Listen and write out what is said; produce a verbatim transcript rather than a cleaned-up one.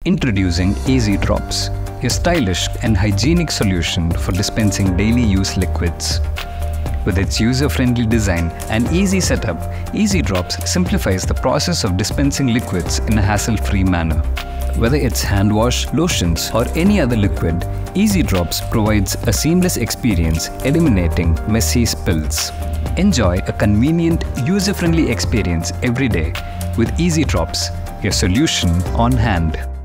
Introducing EazyDrops, a stylish and hygienic solution for dispensing daily use liquids. With its user-friendly design and easy setup, EazyDrops simplifies the process of dispensing liquids in a hassle-free manner. Whether it's hand wash, lotions, or any other liquid, EazyDrops provides a seamless experience, eliminating messy spills. Enjoy a convenient, user-friendly experience every day with EazyDrops, your solution on hand.